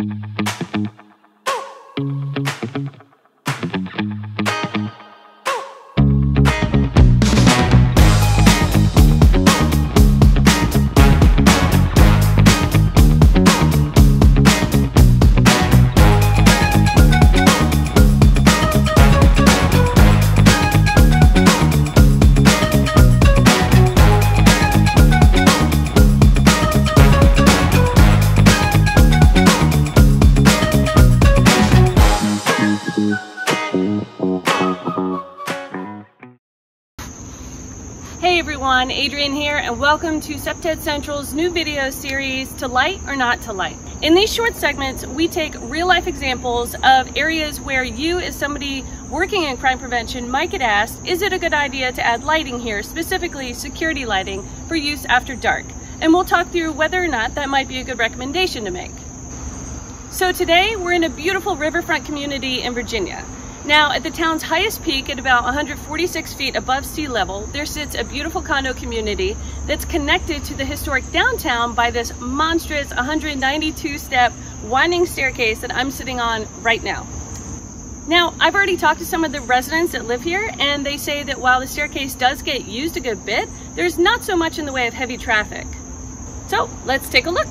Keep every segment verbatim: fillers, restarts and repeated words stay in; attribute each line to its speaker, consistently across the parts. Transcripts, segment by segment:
Speaker 1: Hey everyone, Adrienne here, and welcome to CPTED Central's new video series, To Light or Not to Light. In these short segments, we take real-life examples of areas where you, as somebody working in crime prevention, might get asked, is it a good idea to add lighting here, specifically security lighting, for use after dark? And we'll talk through whether or not that might be a good recommendation to make. So today, we're in a beautiful riverfront community in Virginia. Now, at the town's highest peak, at about one hundred forty-six feet above sea level, there sits a beautiful condo community that's connected to the historic downtown by this monstrous one hundred ninety-two step winding staircase that I'm sitting on right now. Now, I've already talked to some of the residents that live here, and they say that while the staircase does get used a good bit, there's not so much in the way of heavy traffic. So, let's take a look.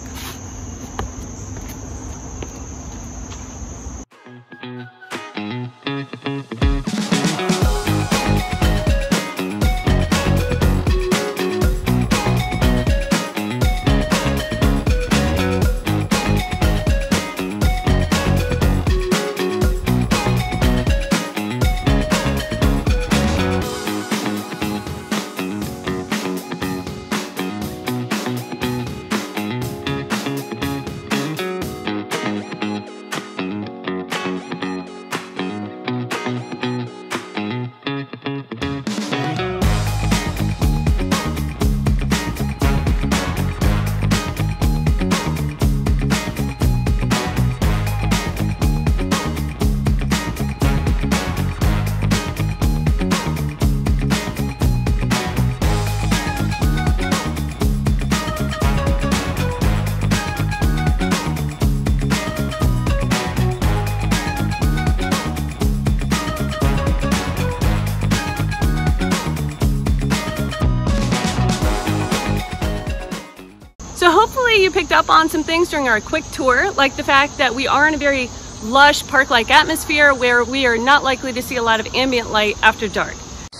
Speaker 1: So hopefully you picked up on some things during our quick tour, like the fact that we are in a very lush park-like atmosphere where we are not likely to see a lot of ambient light after dark.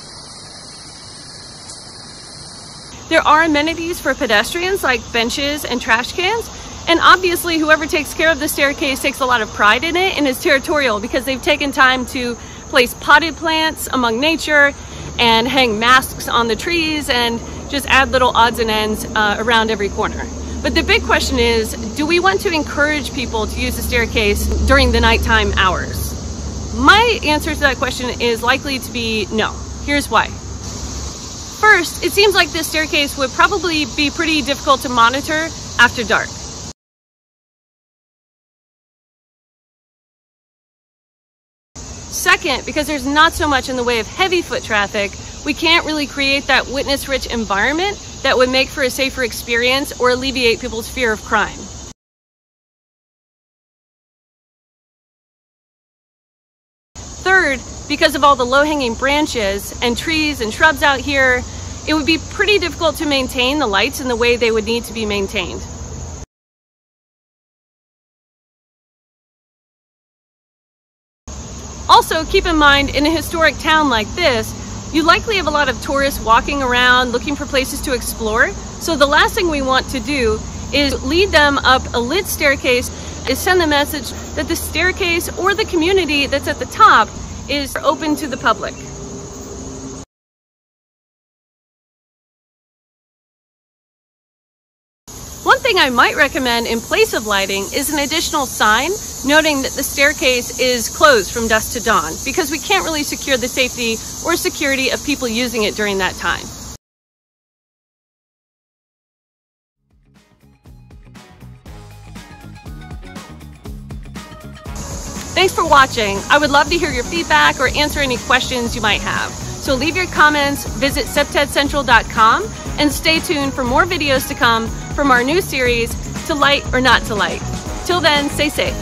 Speaker 1: There are amenities for pedestrians like benches and trash cans, and obviously whoever takes care of the staircase takes a lot of pride in it and is territorial because they've taken time to place potted plants among nature and hang masks on the trees and just add little odds and ends uh, around every corner. But the big question is, do we want to encourage people to use the staircase during the nighttime hours? My answer to that question is likely to be no. Here's why. First, it seems like this staircase would probably be pretty difficult to monitor after dark. Second, because there's not so much in the way of heavy foot traffic, we can't really create that witness-rich environment that would make for a safer experience or alleviate people's fear of crime. Third, because of all the low-hanging branches and trees and shrubs out here, it would be pretty difficult to maintain the lights in the way they would need to be maintained. Also, keep in mind, in a historic town like this, you likely have a lot of tourists walking around looking for places to explore. So the last thing we want to do is lead them up a lit staircase, is send the message that the staircase or the community that's at the top is open to the public. One thing I might recommend in place of lighting is an additional sign noting that the staircase is closed from dusk to dawn, because we can't really secure the safety or security of people using it during that time. Thanks for watching. I would love to hear your feedback or answer any questions you might have. So leave your comments, visit C P T E D Central dot com, and stay tuned for more videos to come from our new series, To Light or Not to Light. Till then, stay safe.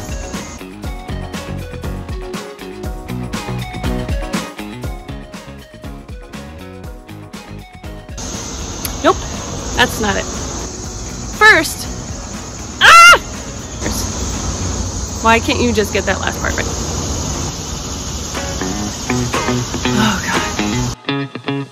Speaker 1: Nope, that's not it. First, ah! Why can't you just get that last part right? Oh, God.